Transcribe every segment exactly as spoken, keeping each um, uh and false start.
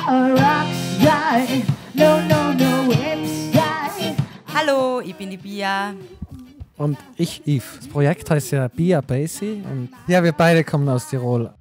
are a rockstar. No, no, no, hipster. Hallo, ich bin die Bia. Und ich, Yves. Das Projekt heißt ja Bia Basie. Und ja, wir beide kommen aus Tirol.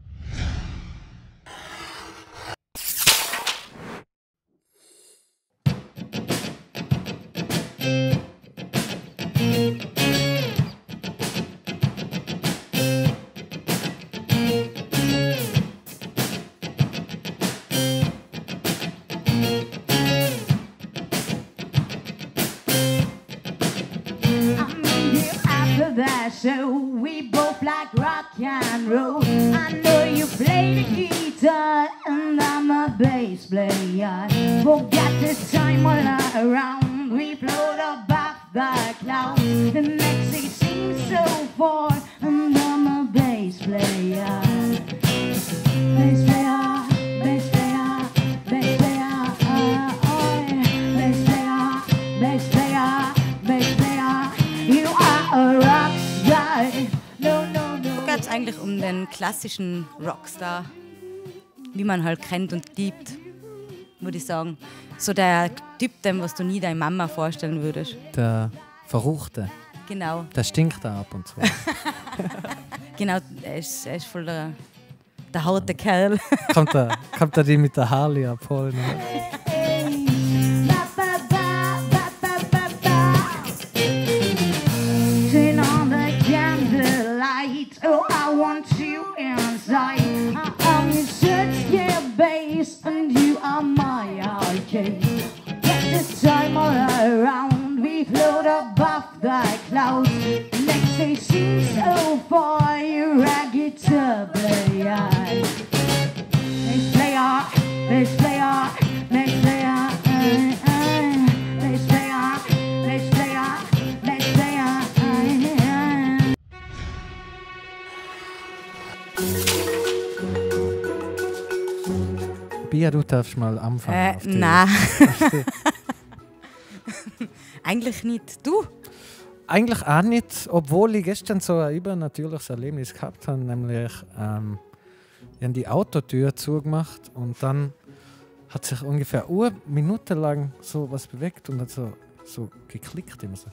That show, we both like rock and roll. I know you play the guitar and I'm a bass player. Forget the time all around. We float above the clouds. The next day seems so far and I'm a bass player. Bass player, bass player, bass player, uh, oh, bass player, bass player, bass player. You are a rock. No, no, no. Da geht es eigentlich um den klassischen Rockstar, wie man halt kennt und liebt, würde ich sagen. So der Typ, dem was du nie deiner Mama vorstellen würdest. Der Verruchte. Genau. Der stinkt da ab und zu. Genau, er ist, er ist voll der, der harte Kerl. kommt, er, kommt er die mit der Harley abholen? Oh, I want you inside. I'm your search, yeah, bass, and you are my arcade. Get this time all around, we float above the clouds. Next day seems so far, you're a guitar player. Bass player, bass player, bass player, uh, uh, bass player, bass player, bass player, uh, uh. Bia, du darfst mal anfangen. Äh, nein. Eigentlich nicht. Du? Eigentlich auch nicht, obwohl ich gestern so ein übernatürliches Erlebnis gehabt habe, nämlich ähm, ich habe die Autotür zugemacht und dann hat sich ungefähr eine Minute lang so was bewegt und hat so, so geklickt immer so.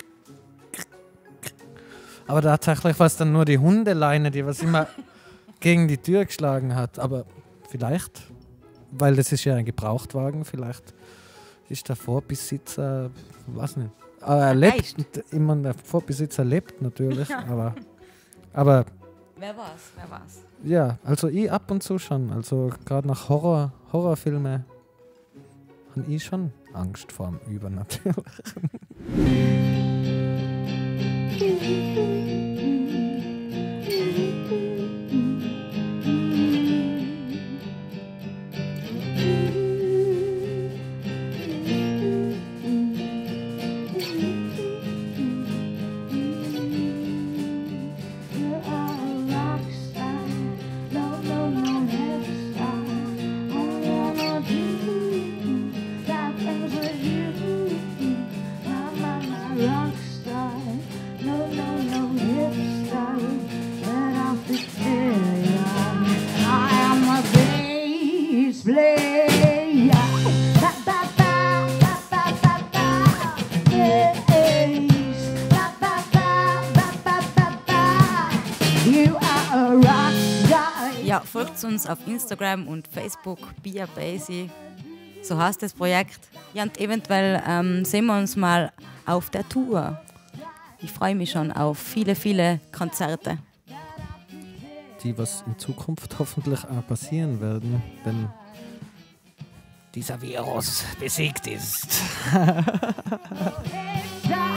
Aber tatsächlich war es dann nur die Hundeleine, die was immer gegen die Tür geschlagen hat. Aber vielleicht, weil das ist ja ein Gebrauchtwagen, vielleicht ist der Vorbesitzer, weiß nicht. Aber er lebt, immer der Vorbesitzer lebt natürlich, Ja. aber, aber Wer war's? Wer war's? ja, also ich ab und zu schon. Also gerade nach Horror, Horrorfilmen habe ich schon Angst vor dem Übernatürlichen. Ja, folgt uns auf Instagram und Facebook, Bia Basie. So heißt das Projekt. Ja, und eventuell ähm, sehen wir uns mal auf der Tour. Ich freue mich schon auf viele, viele Konzerte. Die, was in Zukunft hoffentlich auch passieren werden, wenn dieser Virus besiegt ist.